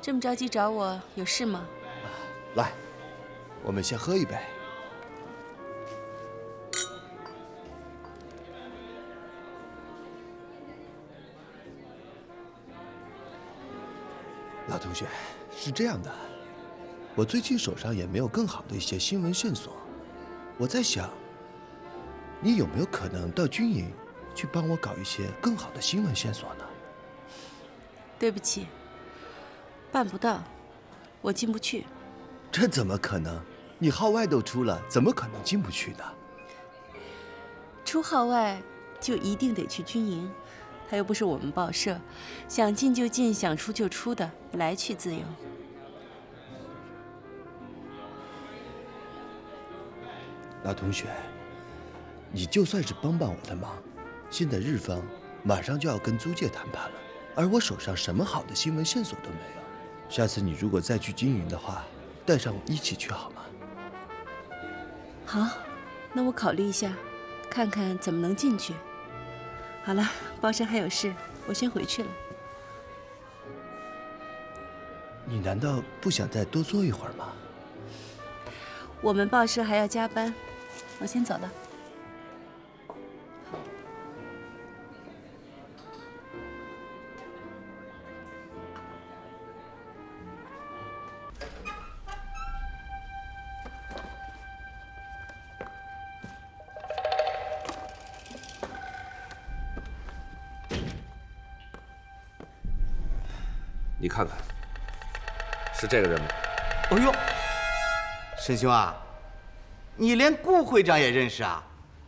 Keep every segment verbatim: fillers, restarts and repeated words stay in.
这么着急找我，有事吗？ 来，我们先喝一杯。老同学，是这样的，我最近手上也没有更好的一些新闻线索，我在想，你有没有可能到军营去帮我搞一些更好的新闻线索呢？ 对不起，办不到，我进不去。 这怎么可能？你号外都出了，怎么可能进不去呢？ 出号外就一定得去军营，它又不是我们报社，想进就进，想出就出的，来去自由。 老同学，你就算是帮帮我的忙，现在日方马上就要跟租界谈判了，而我手上什么好的新闻线索都没有。下次你如果再去军营的话，带上我一起去好吗？ 好，那我考虑一下，看看怎么能进去。好了，报社还有事，我先回去了。 你难道不想再多坐一会儿吗？ 我们报社还要加班，我先走了。 你看看，是这个人吗？ 哎呦，沈兄啊，你连顾会长也认识啊？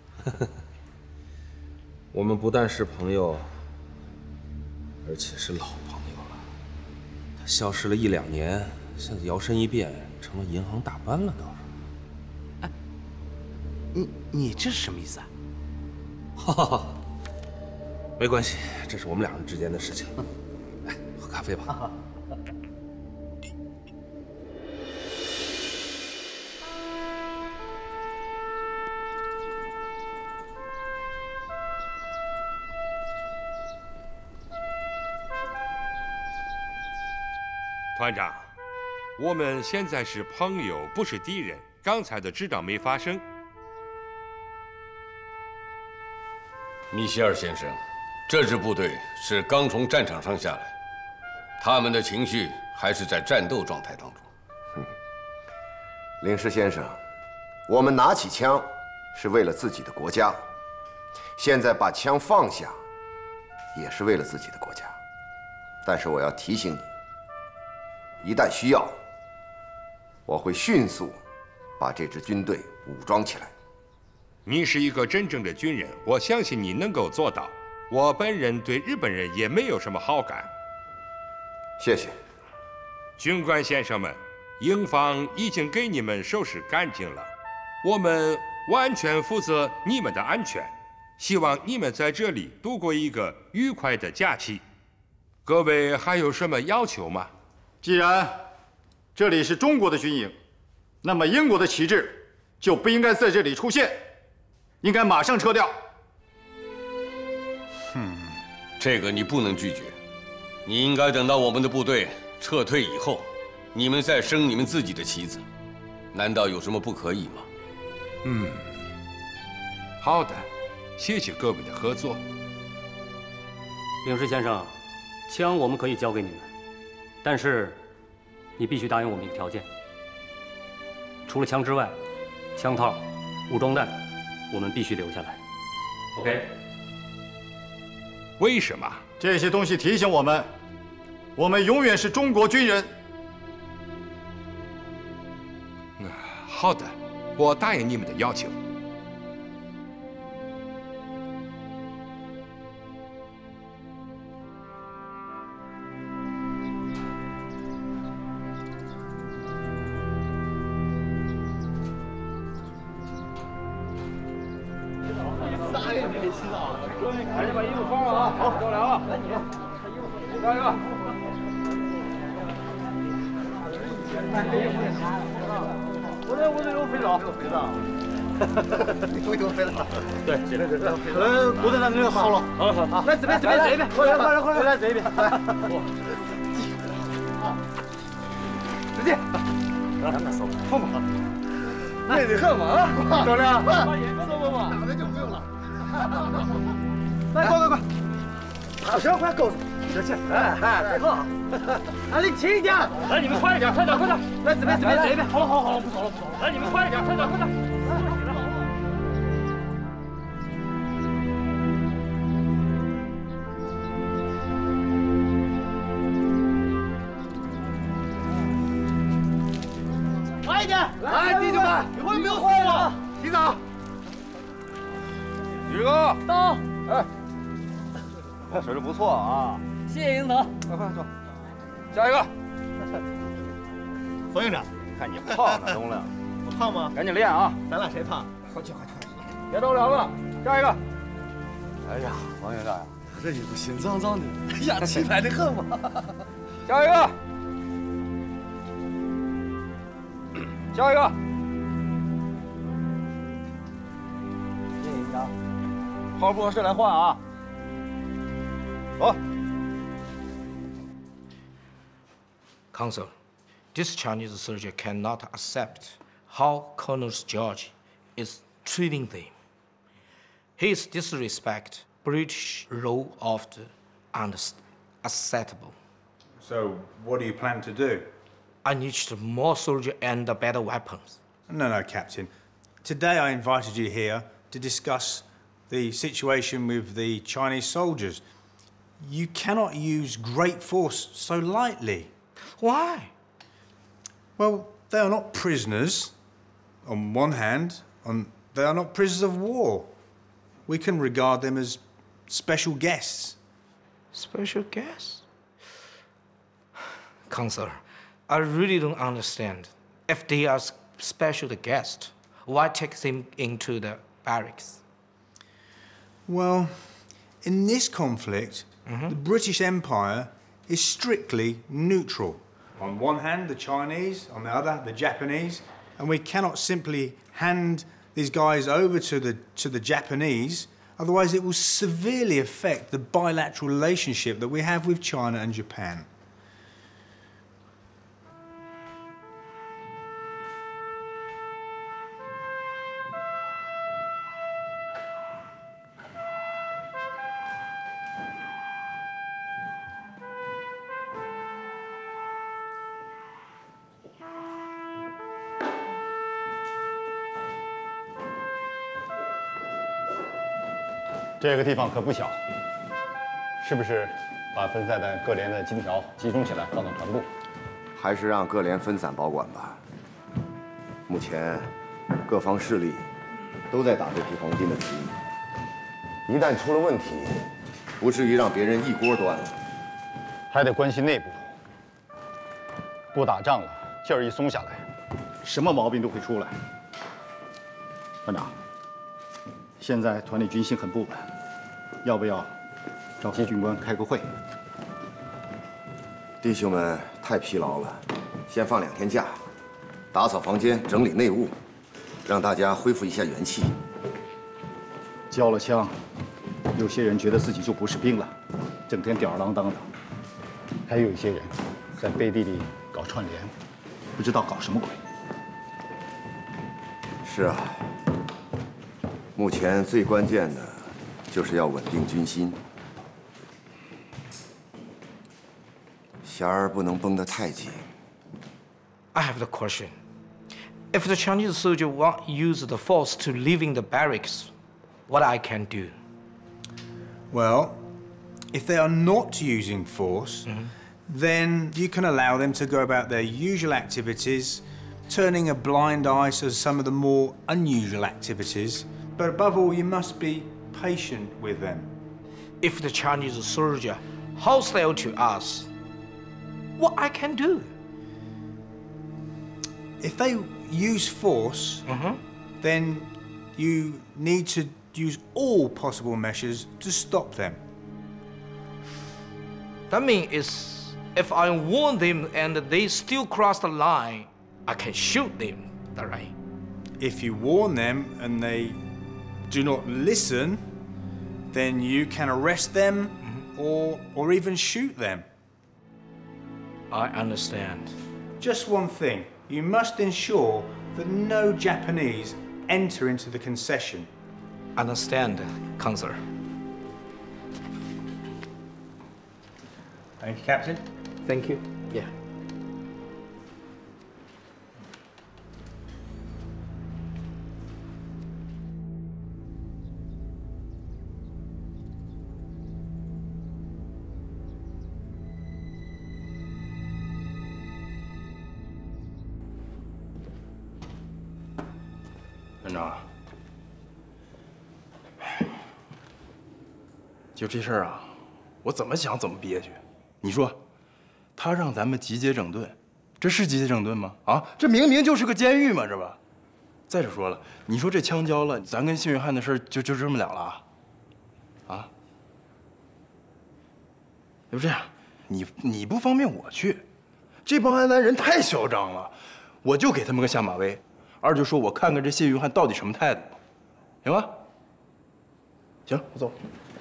我们不但是朋友，而且是老朋友了。他消失了一两年，现在摇身一变成了银行大班了，倒是。 哎，你你这是什么意思啊？ 哈哈哈，没关系，这是我们两人之间的事情。来，喝咖啡吧。 团长，我们现在是朋友，不是敌人。刚才的知道没发生。 米歇尔先生，这支部队是刚从战场上下来，他们的情绪还是在战斗状态当中。 嗯，领事先生，我们拿起枪是为了自己的国家，现在把枪放下，也是为了自己的国家。但是我要提醒你，一旦需要，我会迅速把这支军队武装起来。 你是一个真正的军人，我相信你能够做到。我本人对日本人也没有什么好感。 谢谢。 军官先生们，营房已经给你们收拾干净了，我们完全负责你们的安全。希望你们在这里度过一个愉快的假期。各位还有什么要求吗？ 既然这里是中国的军营，那么英国的旗帜就不应该在这里出现，应该马上撤掉。 嗯，这个你不能拒绝，你应该等到我们的部队撤退以后，你们再升你们自己的旗子，难道有什么不可以吗？ 嗯，好的，谢谢各位的合作。 领事先生，枪我们可以交给你们，但是你必须答应我们一个条件。除了枪之外，枪套、武装弹，我们必须留下来。OK？ 为什么？ 这些东西提醒我们，我们永远是中国军人。 嗯，好的，我答应你们的要求。 赶紧把衣服穿上啊！好，着凉了。来你，加油！我这我这有肥皂，有肥皂。有有肥皂。对，对对对。呃，部队长这个好了。好了好了。来这边这边这边，快点快点快点来这边。来。 使劲！咱们走，碰碰。累得很嘛啊！小亮，把眼镜送我。打的就不用了。来，快快快！好，行，快够着。使劲！哎哎，别喝。哎，你轻一点。来，你们快一点，快点，快点！来，这边这边这边。好了好了好了，不走了不走了。来，你们快一点，快点快点！ 快一点！来，弟兄们，一会儿没有水了，洗澡。 宇哥到。 哎，水质不错啊。 谢谢营长。 快快走，下一个。 冯营长， 看你胖呢，东亮。 我胖吗？ 赶紧练啊！ 咱俩谁胖？ 快去快去！别逗聊了，下一个。 哎呀，王营长呀，这衣服心脏脏的，哎呀，气派的很嘛。 下一个。 下一个， 谢谢营长。 好不合适来换啊。走。 Counsel, this Chinese soldier cannot accept how Colonel George is treating them. His disrespect British rule of the unacceptable. So, what do you plan to do? I need more soldiers and better weapons. No, no, Captain. Today I invited you here to discuss the situation with the Chinese soldiers. You cannot use great force so lightly. Why? Well, they are not prisoners, on one hand, and they are not prisoners of war. We can regard them as special guests. Special guests? Counselor, I really don't understand. If they are special guests, why take them into the barracks? Well, in this conflict, mm-hmm. the British Empire is strictly neutral. On one hand, the Chinese, on the other, the Japanese, and we cannot simply hand these guys over to the, to the Japanese, otherwise it will severely affect the bilateral relationship that we have with China and Japan. 这个地方可不小，是不是把分散在各连的金条集中起来，放到团部？ 还是让各连分散保管吧。目前，各方势力都在打这批黄金的主意，一旦出了问题，不至于让别人一锅端了。 还得关心内部，不打仗了，劲儿一松下来，什么毛病都会出来。团长，现在团里军心很不稳。 要不要召集军官开个会？ 弟兄们太疲劳了，先放两天假，打扫房间，整理内务，让大家恢复一下元气。 交了枪，有些人觉得自己就不是兵了，整天吊儿郎当的；还有一些人在背地里搞串联，不知道搞什么鬼。 是啊，目前最关键的。 就是要稳定军心，弦儿不能绷得太紧。 I have the question. If the Chinese soldier won't use the force to leaving the barracks, what I can do? Well, if they are not using force, mm-hmm. then you can allow them to go about their usual activities, turning a blind eye to some of the more unusual activities. But above all, you must be patient with them. If the Chinese soldier hostile to us, what I can do? If they use force, mm-hmm. then you need to use all possible measures to stop them. That means if I warn them and they still cross the line, I can shoot them, right? If you warn them and they do not listen, then you can arrest them or, or even shoot them. I understand. just one thing. You must ensure that no Japanese enter into the concession. Understand, Counselor. Thank you, Captain. Thank you. Yeah. 院长，就这事儿啊，我怎么想怎么憋屈。你说，他让咱们集结整顿，这是集结整顿吗？啊，这明明就是个监狱嘛，这吧？再者说了，你说这枪交了，咱跟谢约翰的事儿就就这么了了啊？啊？要不这样，你你不方便我去，这帮安南人太嚣张了，我就给他们个下马威。 二就说：“我看看这谢约翰到底什么态度，行吧？行，我走。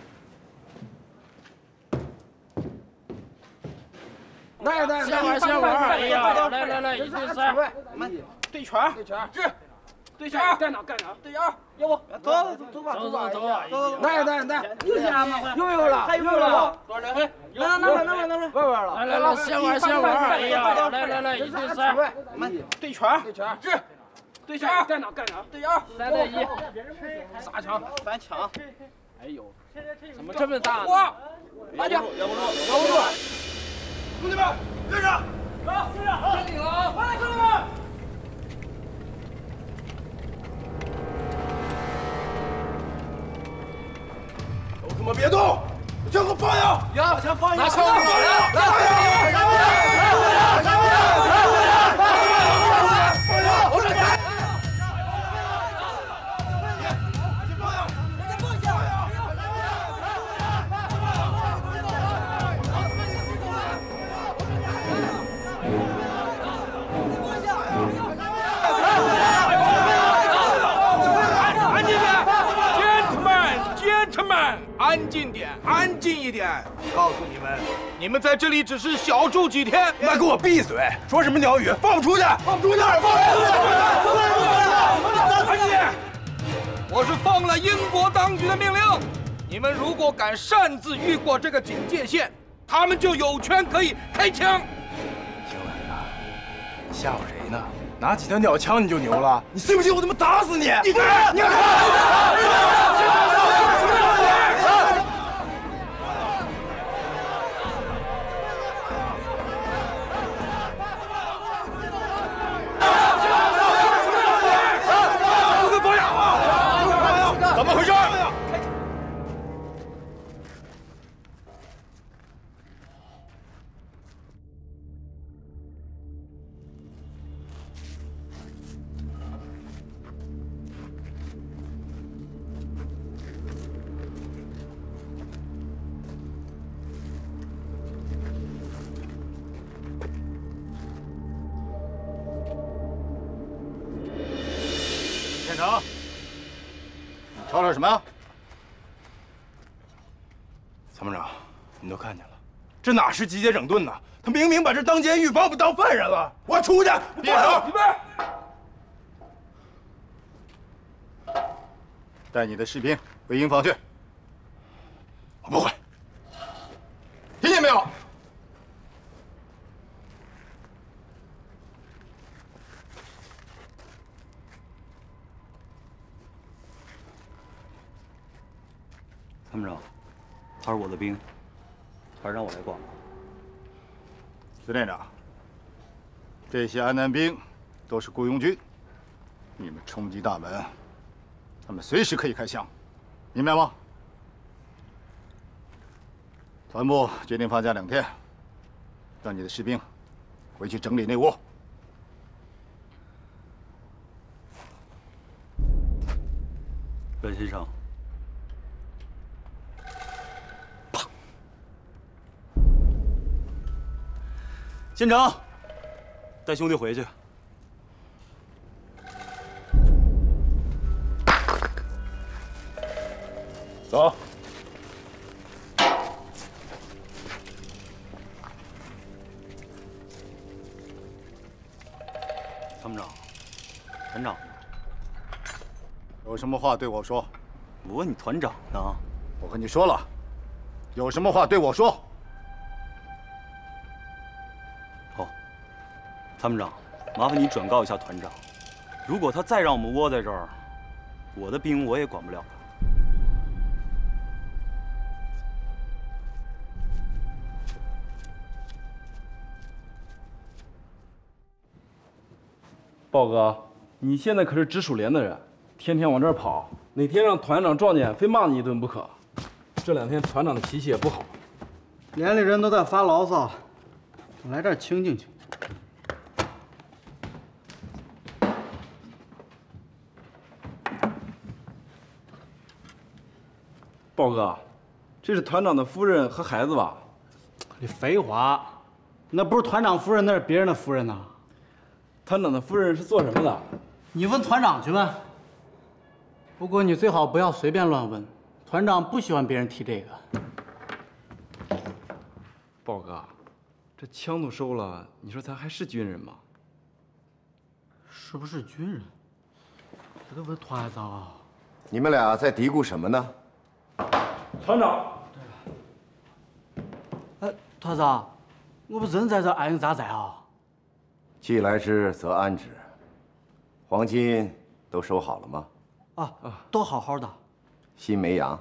来来，先玩先玩！哎呀，来来来，一对三，对拳，对拳，是，对拳，干哪干哪，对眼，要不走走走吧，走走走，走，来来来，又先吗？又有了，还有了，多少两回？拿拿拿拿拿拿，玩玩了。来来来，先玩先玩！哎呀，来来来，一对三，对拳，对拳，是。 对拳，干哪干哪，对眼，三对一，仨枪，三枪，哎呦，怎么这么大呢？哇，拉掉，摇不住，摇不住，兄弟们，跟上，走，跟上，好，顶了，快，兄弟们！ 都他妈别动，全给我放下！ 呀，先放下， 拿枪放下！来，放下！放下！ 安静点，安静一点！告诉你们，你们在这里只是小住几天。 你们给我闭嘴！说什么鸟语？放我出去！放我出去！放我出去！安静！我是奉了英国当局的命令，你们如果敢擅自越过这个警戒线，他们就有权可以开枪。 行了呀，你吓唬谁呢？拿几条鸟枪你就牛了？你信不信我他妈打死你？你看，你看！ 怎么回事？ 县长。 吵吵什么？ 参谋长，你都看见了，这哪是集结整顿呢？他明明把这当监狱，把我们当犯人了！我出去！闭手！预备！ 带你的士兵回营房去。 我不会。听见没有？ 参谋长，他是我的兵，还是让我来管吧。 司连长，这些安南兵都是雇佣军，你们冲击大门，他们随时可以开枪，明白吗？团部决定放假两天，让你的士兵回去整理内务。 袁先生。 县长，带兄弟回去。 走。 参谋长，团长，有什么话对我说？ 我问你团长呢？ 我和你说了，有什么话对我说。 好，参谋长，麻烦你转告一下团长，如果他再让我们窝在这儿，我的兵我也管不了了。 豹哥，你现在可是直属连的人，天天往这儿跑，哪天让团长撞见，非骂你一顿不可。这两天团长的脾气也不好， 连里人都在发牢骚，来这儿清静清静。 豹哥，这是团长的夫人和孩子吧？ 你废话，那不是团长夫人，那是别人的夫人呐。 团长的夫人是做什么的？ 你问团长去吧。不过你最好不要随便乱问，团长不喜欢别人提这个。 豹哥，这枪都收了，你说咱还是军人吗？ 是不是军人？这都问团长。 你们俩在嘀咕什么呢？ 团长。 哎，团长，我不真在这安营扎寨啊。 既来之则安之。黄金都收好了吗？ 啊啊，都好好的。 心没痒。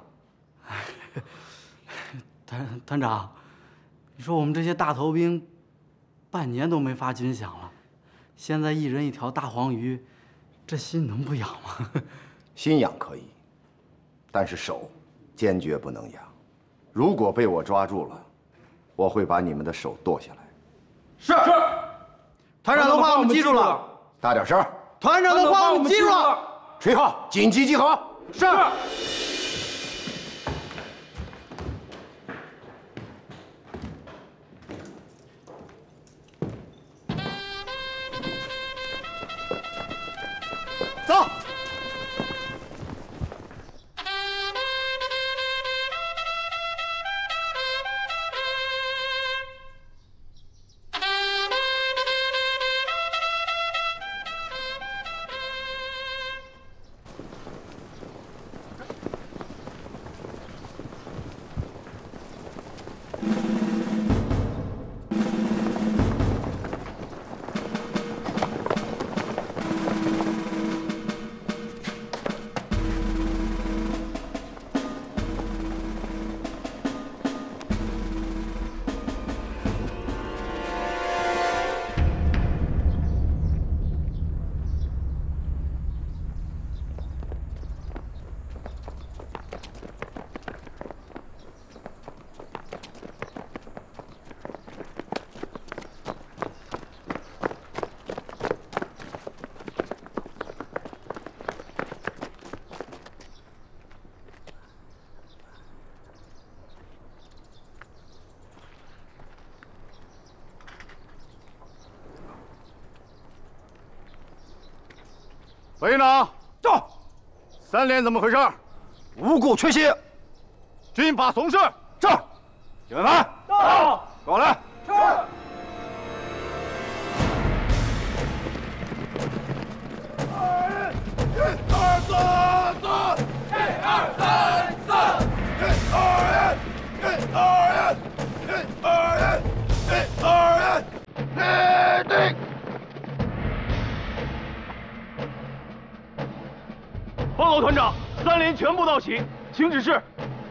团团长，你说我们这些大头兵，半年都没发军饷了，现在一人一条大黄鱼，这心能不痒吗？ 心痒可以，但是手坚决不能痒。如果被我抓住了，我会把你们的手剁下来。 是。是 团长的话我们记住了， 大点声。 团长的话我们记住了。 吹号，紧急集合。 是。走。 副营长，到。三连怎么回事？无故缺席。军法从事。是。警卫班。到。跟我来。是。一二三四。一二三四。一二一。一二一。一二一。一二一。立定。 报告团长，三连全部到齐，请指示。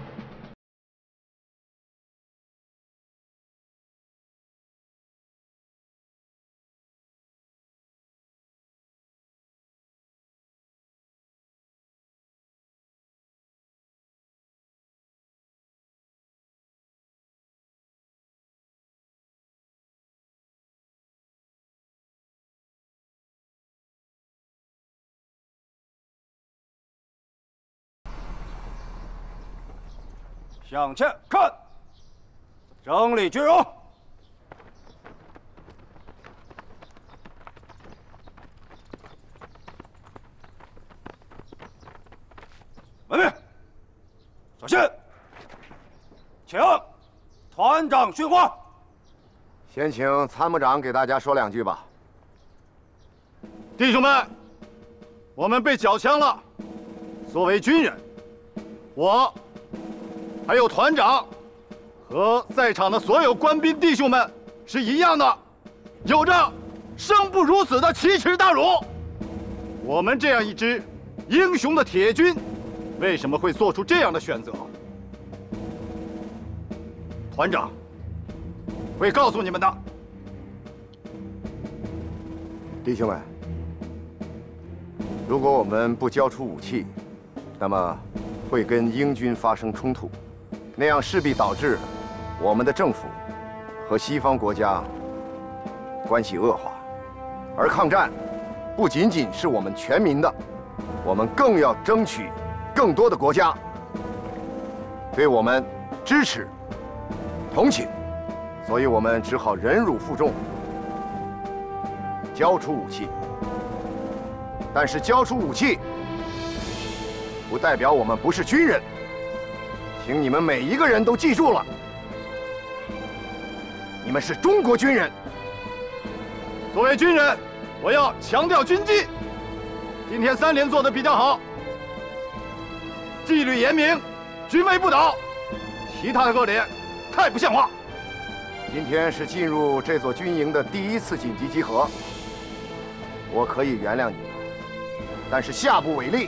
向前看，整理军容。文明，小心，请团长训话。 先请参谋长给大家说两句吧。 弟兄们，我们被缴枪了。作为军人，我还有团长和在场的所有官兵弟兄们是一样的，有着生不如死的奇耻大辱。我们这样一支英雄的铁军，为什么会做出这样的选择？团长会告诉你们的。 弟兄们，如果我们不交出武器，那么会跟英军发生冲突，那样势必导致我们的政府和西方国家关系恶化。而抗战不仅仅是我们全民的，我们更要争取更多的国家对我们支持、同情，所以我们只好忍辱负重，交出武器。但是交出武器，不代表我们不是军人，请你们每一个人都记住了，你们是中国军人。 作为军人，我要强调军纪。今天三连做得比较好，纪律严明，军威不倒，其他的恶劣太不像话。 今天是进入这座军营的第一次紧急集合，我可以原谅你们，但是下不为例。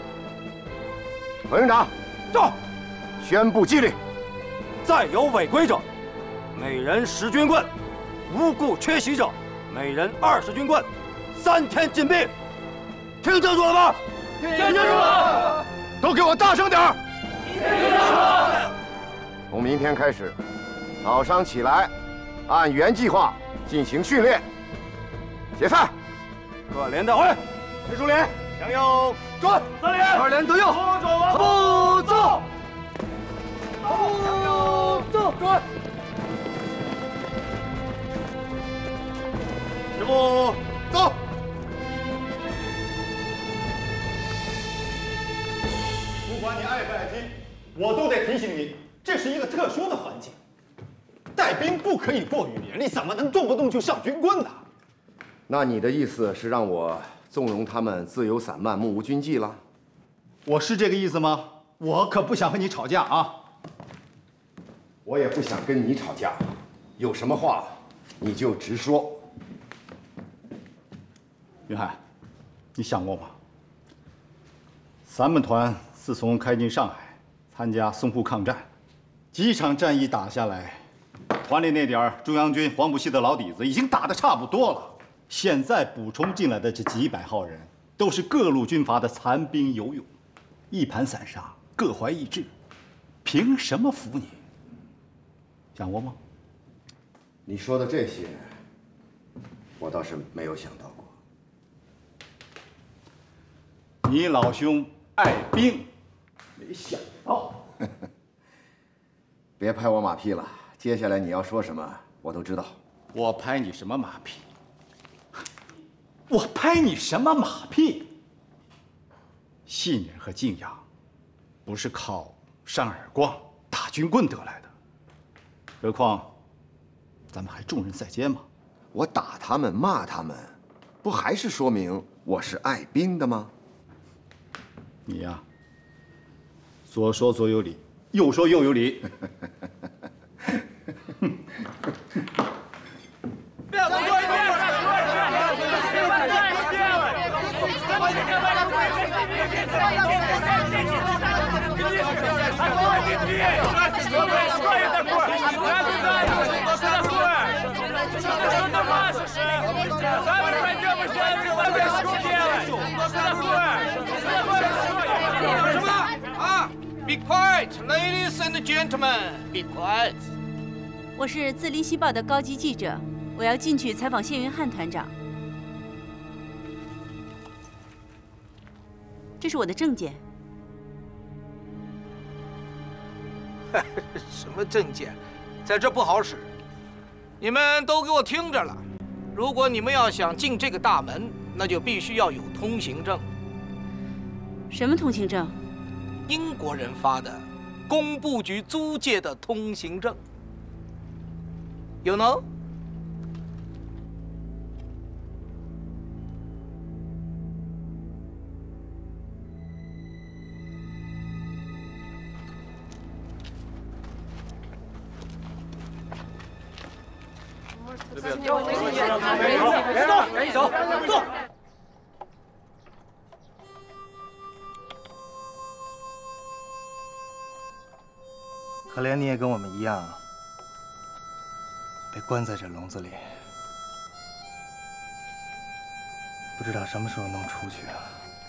冯营长， 到， 宣布纪律： 再有违规者，每人十军棍；无故缺席者，每人二十军棍，三天禁闭。听清楚了吗？ 听清楚了。 都给我大声点儿！ 听清楚了。 从明天开始，早上起来，按原计划进行训练。解散。 各连带回。 陈书连，向右转。 三连。 二连得右。 步走。步走。 转。师傅，走。不管你爱不爱听，我都得提醒你，这是一个特殊的环境，带兵不可以过于严厉，怎么能动不动就上军棍呢？ 那你的意思是让我纵容他们自由散漫、目无军纪了？ 我是这个意思吗？我可不想和你吵架啊！ 我也不想跟你吵架，有什么话你就直说。 云海，你想过吗？咱们团自从开进上海，参加淞沪抗战，几场战役打下来，团里那点中央军黄埔系的老底子已经打得差不多了。现在补充进来的这几百号人，都是各路军阀的残兵游勇，一盘散沙，各怀异志，凭什么服你？想过吗？ 你说的这些，我倒是没有想到过。 你老兄爱兵，没想到。 别拍我马屁了，接下来你要说什么，我都知道。 我拍你什么马屁？我拍你什么马屁？信任和敬仰，不是靠扇耳光、打军棍得来的。何况，咱们还重任在肩嘛。 我打他们、骂他们，不还是说明我是爱兵的吗？ 你呀，左说左有理，右说右有理。 不要动作！ 什么啊 ？Be quiet, ladies and gentlemen. Be quiet. 我是自立西报的高级记者，我要进去采访谢云汉团长。这是我的证件。 什么证件？在这不好使。你们都给我听着了，如果你们要想进这个大门，那就必须要有通行证。 什么通行证？ 英国人发的，工部局租借的通行证。You know？ 人一手，坐。 可怜你也跟我们一样，被关在这笼子里，不知道什么时候能出去啊！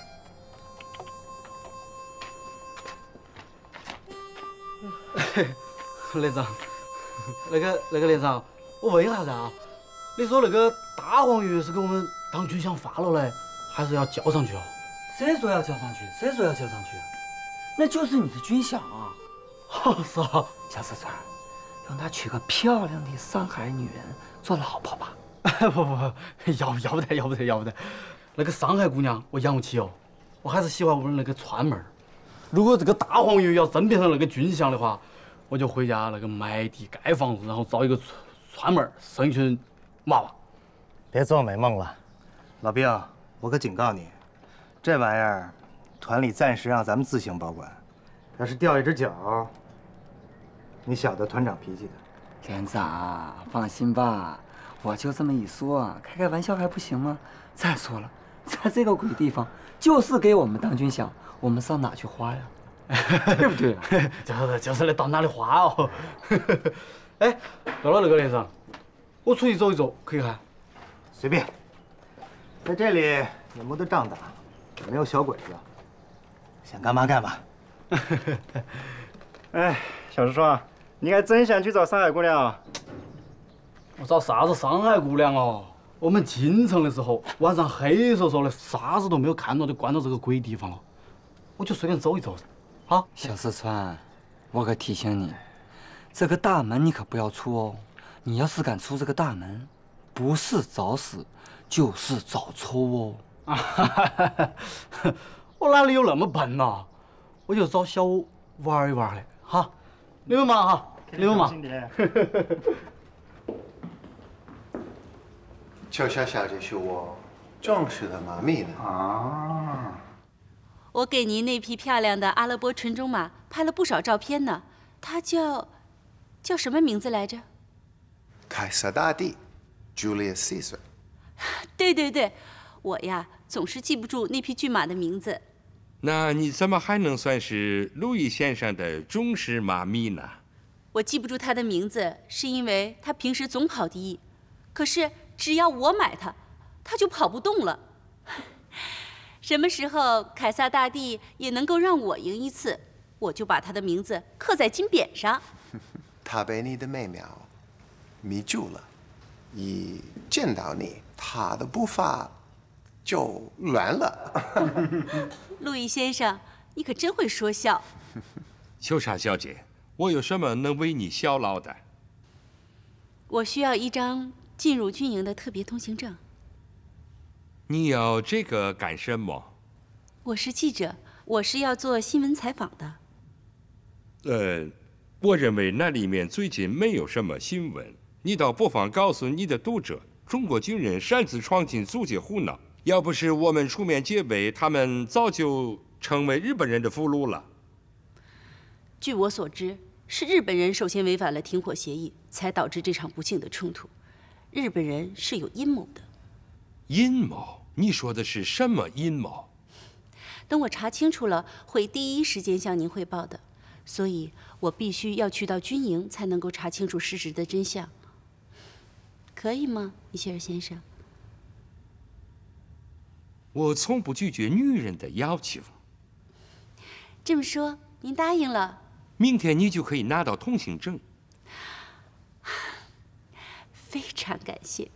连长，那个那个连长，我问一下子啊，你说那个大黄鱼是给我们当军饷发了嘞，还是要交上去哦？ 谁说要交上去？谁说要交上去？那就是你的军饷啊！ 是啊， 小四川，让她娶个漂亮的上海女人做老婆吧。 不不不，要要不得要不得要不得，那个上海姑娘我养不起哦，我还是喜欢我们那个川妹儿。如果这个大黄鱼要真变成那个军饷的话，我就回家那个买地盖房子，然后找一个川川妹儿生一群娃娃。 别做美梦了，老兵，我可警告你，这玩意儿团里暂时让咱们自行保管，要是掉一只脚，你晓得团长脾气的。 连长，放心吧，我就这么一说，开开玩笑还不行吗？再说了，在这个鬼地方，就是给我们当军饷，我们上哪去花呀？对不对？ 就是就是来到哪里花哦。哎，对了，那个连长，我出去走一走，可以哈？ 随便，在这里也没得仗打，也没有小鬼子，想干嘛干嘛。哎，小石川，你还真想去找上海姑娘？ 我找啥子上海姑娘哦？我们进城的时候，晚上黑嗖嗖的，啥子都没有看到，就关到这个鬼地方了。我就随便走一走，啊？ 小四川，我可提醒你，这个大门你可不要出哦。你要是敢出这个大门，不是找死，就是找抽哦。 我哪里有那么笨呐？我就找小玩一玩的，哈。你们忙哈，你们忙。 秋霞小姐是我重视的妈咪呢。 啊。我给您那匹漂亮的阿拉伯纯种马拍了不少照片呢。它叫，叫什么名字来着？ 凯撒大帝 ，Julius Caesar。 对对对，我呀总是记不住那匹骏马的名字。 那你怎么还能算是路易先生的忠实马咪呢？ 我记不住他的名字，是因为他平时总跑第一，可是只要我买它，他就跑不动了。什么时候凯撒大帝也能够让我赢一次，我就把他的名字刻在金匾上。 他被你的美妙迷住了，一见到你，他的步伐就乱了。 路易先生，你可真会说笑。 秋莎小姐，我有什么能为你效劳的？ 我需要一张进入军营的特别通行证。 你要这个干什么？ 我是记者，我是要做新闻采访的。 呃，我认为那里面最近没有什么新闻。你倒不妨告诉你的读者，中国军人擅自闯进租界胡闹，要不是我们出面戒备，他们早就成为日本人的俘虏了。 据我所知，是日本人首先违反了停火协议，才导致这场不幸的冲突。日本人是有阴谋的。 阴谋？你说的是什么阴谋？ 等我查清楚了，会第一时间向您汇报的。所以我必须要去到军营，才能够查清楚事实的真相。可以吗，米歇尔先生？ 我从不拒绝女人的要求。 这么说，您答应了？ 明天你就可以拿到通行证。 非常感谢。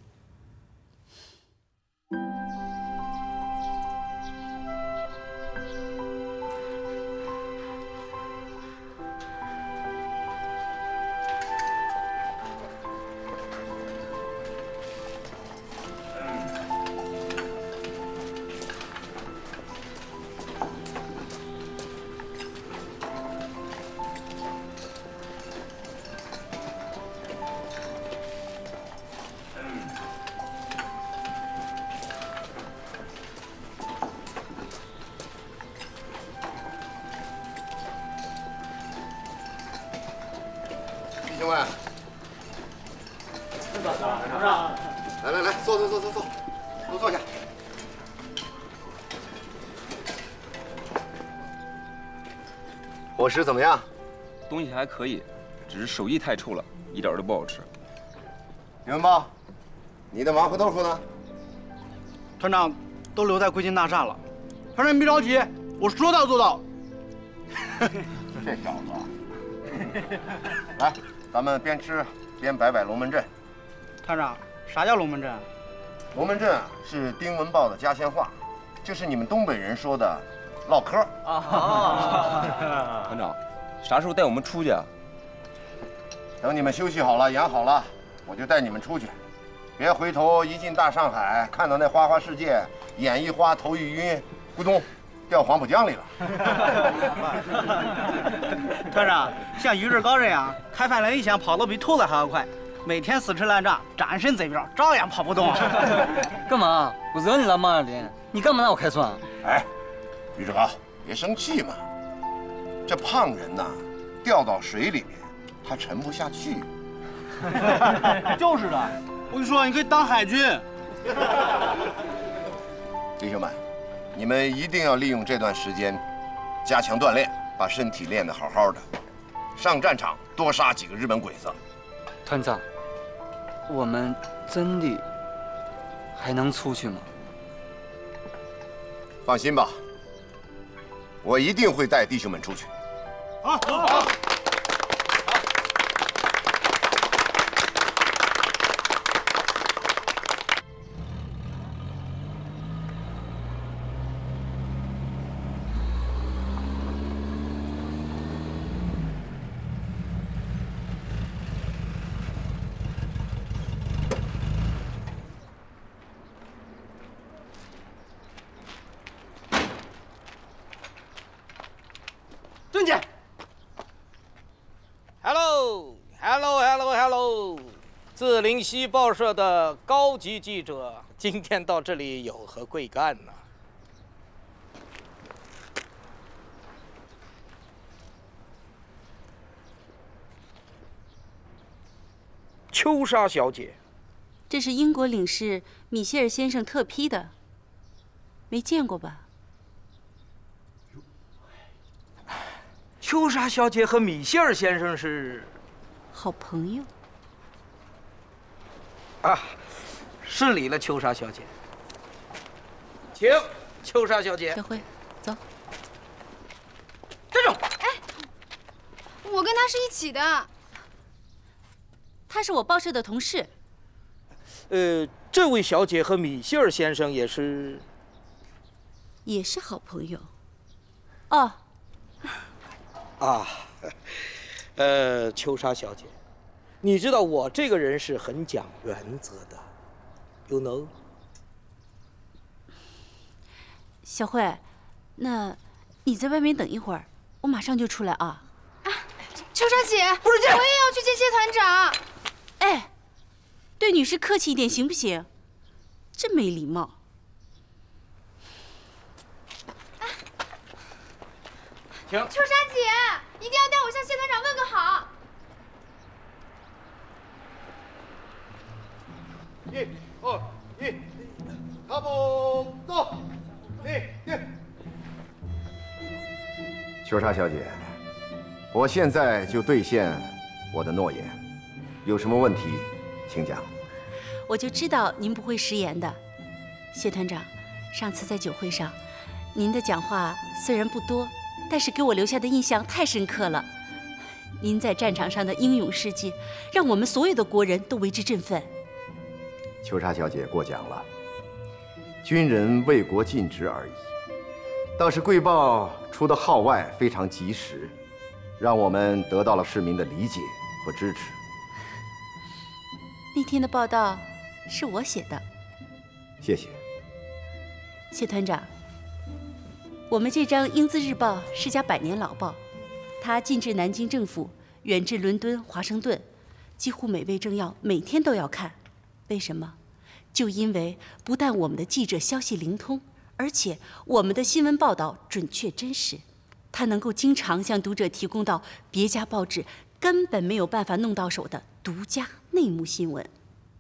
弟兄们， 来来来，坐坐坐坐坐，都坐下。伙食怎么样？ 东西还可以，只是手艺太臭了，一点都不好吃。 李文豹，你的麻婆豆腐呢？ 团长都留在贵金大厦了。团长你别着急，我说到做到。 这小子，来，咱们边吃边摆摆龙门阵。 团长，啥叫龙门阵？ 龙门阵啊，是丁文豹的家乡话，就是你们东北人说的唠嗑。 啊，团长，啥时候带我们出去啊？ 等你们休息好了、养好了，我就带你们出去。别回头一进大上海，看到那花花世界，眼一花，头一晕，咕咚，掉黄浦江里了。 团长，像于志高这样开饭连一响，跑得比兔子还要快，每天死吃烂仗，展身贼标，照样跑不动。 干嘛？我惹你了吗，二林？你干嘛拿我开涮？ 哎，于志高，别生气嘛。这胖人呐，掉到水里面，他沉不下去。 就是的，我跟你说，你可以当海军。 弟兄们，你们一定要利用这段时间加强锻炼，把身体练得好好的。上战场多杀几个日本鬼子。 团长，我们真的还能出去吗？ 放心吧，我一定会带弟兄们出去。 好，好。 蹲下。Hello，Hello，Hello，Hello， 自灵犀报社的高级记者，今天到这里有何贵干呢？秋莎小姐， 这是英国领事米歇尔先生特批的，没见过吧？ 秋莎小姐和米歇尔先生是好朋友啊，失礼了，秋莎小姐，请秋莎小姐。 小辉，走。 站住！ 哎，我跟他是一起的。 他是我报社的同事。 呃，这位小姐和米歇尔先生也是， 也是好朋友。哦。 啊，呃，秋莎小姐，你知道我这个人是很讲原则的 ，you know。 小慧，那你在外面等一会儿，我马上就出来啊。 啊，秋莎姐，不是这，我也要去见谢团长。 哎，对女士客气一点行不行？真没礼貌。 请秋莎姐，一定要带我向谢团长问个好。 一、二、一，卡布走，立定。秋莎小姐，我现在就兑现我的诺言，有什么问题，请讲。 我就知道您不会食言的，谢团长。上次在酒会上，您的讲话虽然不多，但是给我留下的印象太深刻了。您在战场上的英勇事迹，让我们所有的国人都为之振奋。 秋莎小姐过奖了，军人为国尽职而已。倒是贵报出的号外非常及时，让我们得到了市民的理解和支持。 那天的报道是我写的， 谢谢。 谢团长。我们这张《英姿日报》是家百年老报，它进至南京政府，远至伦敦、华盛顿，几乎每位政要每天都要看。为什么？就因为不但我们的记者消息灵通，而且我们的新闻报道准确真实，它能够经常向读者提供到别家报纸根本没有办法弄到手的独家内幕新闻。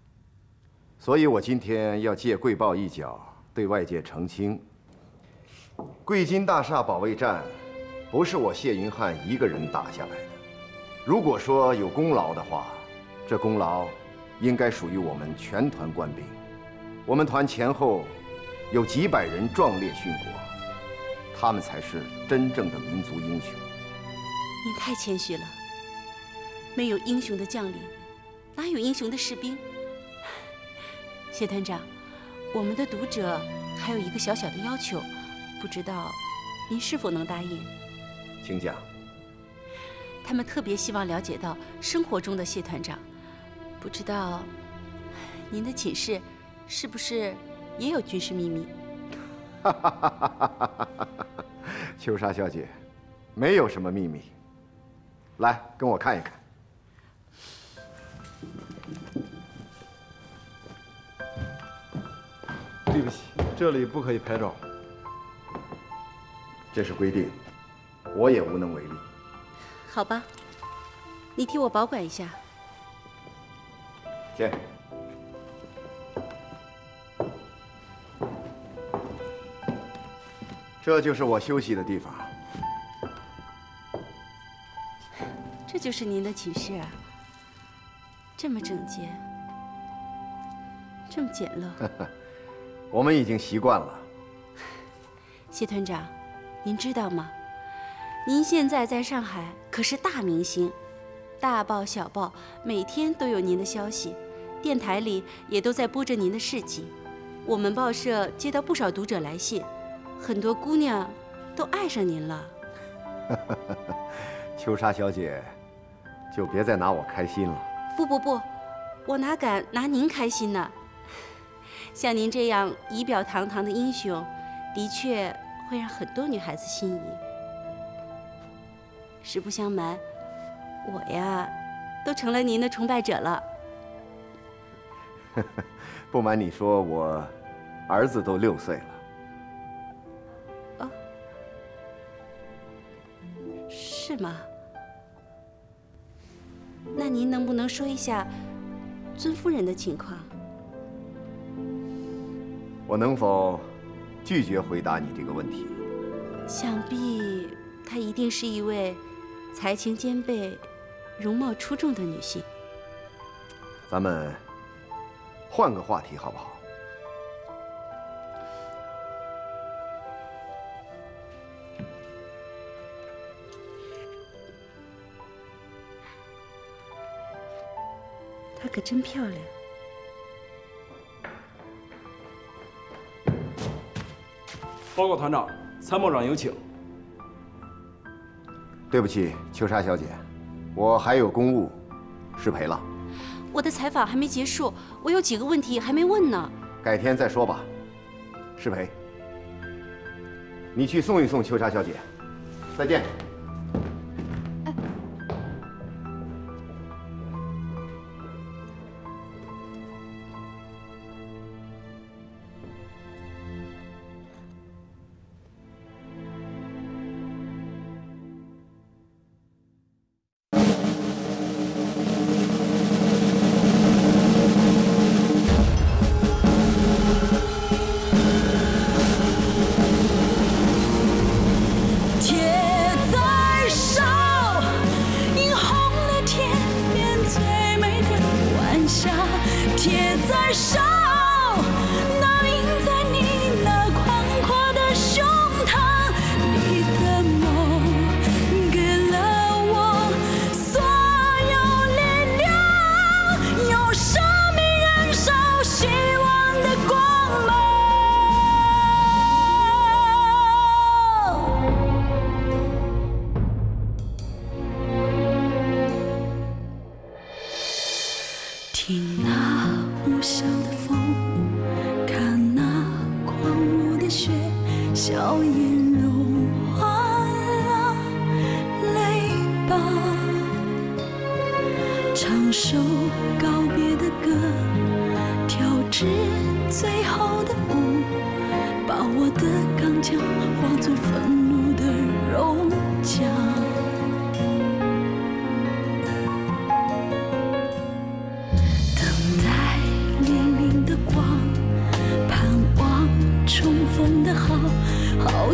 所以我今天要借贵报一角，对外界澄清：贵金大厦保卫战不是我谢云汉一个人打下来的。如果说有功劳的话，这功劳应该属于我们全团官兵。我们团前后有几百人壮烈殉国，他们才是真正的民族英雄。 您太谦虚了，没有英雄的将领，哪有英雄的士兵？谢团长，我们的读者还有一个小小的要求，不知道您是否能答应？ 请讲。 他们特别希望了解到生活中的谢团长，不知道您的寝室是不是也有军事秘密？ 秋莎小姐，没有什么秘密。来，跟我看一看。 对不起，这里不可以拍照。 这是规定，我也无能为力。 好吧，你替我保管一下。 见。这就是我休息的地方。 这就是您的寝室啊，这么整洁，这么简陋。 我们已经习惯了。 谢团长，您知道吗？您现在在上海可是大明星，大报小报每天都有您的消息，电台里也都在播着您的事迹。我们报社接到不少读者来信，很多姑娘都爱上您了。 秋莎小姐，就别再拿我开心了。 不不不，我哪敢拿您开心呢？像您这样仪表堂堂的英雄，的确会让很多女孩子心仪。实不相瞒，我呀，都成了您的崇拜者了。 不瞒你说，我儿子都六岁了。 哦，是吗？那您能不能说一下尊夫人的情况？ 我能否拒绝回答你这个问题？ 想必她一定是一位才情兼备、容貌出众的女性。 咱们换个话题好不好？ 她可真漂亮。 报告团长，参谋长有请。 对不起，秋莎小姐，我还有公务，失陪了。 我的采访还没结束，我有几个问题还没问呢。 改天再说吧，失陪。你去送一送秋莎小姐。再见。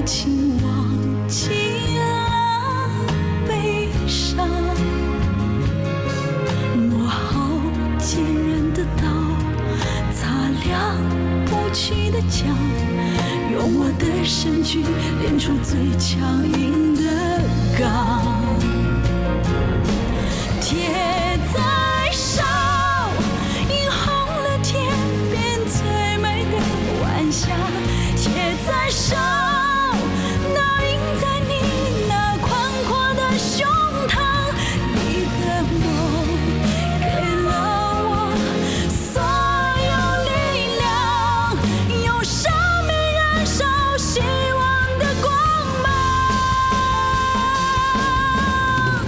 无情忘记了悲伤，磨好坚韧的刀，擦亮不去的墙，用我的身躯练出最强硬的钢。铁在手，映红了天边最美的晚霞。铁在手，烙印在你那宽阔的胸膛。你的梦给了我所有力量，用生命燃烧希望的光芒。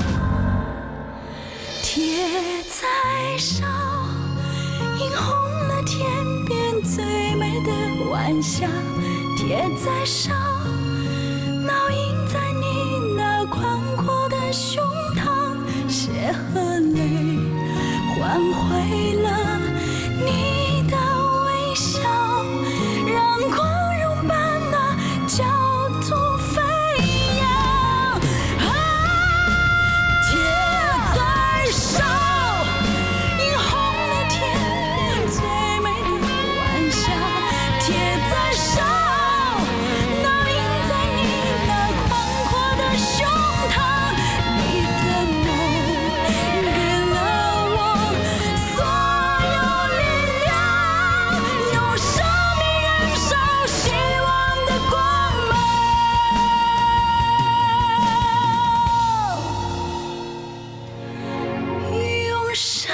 铁在手，映红了天边最美的晚霞。铁在手，烙印在你那宽阔的胸膛。血和泪换回了你的微笑，让光荣般那角度飞扬。啊，铁在手，映红了天边最美的晚霞。铁在手，烙印在你那宽阔的胸膛。你的梦给了我所有力量，用生命燃烧希望的光芒，用生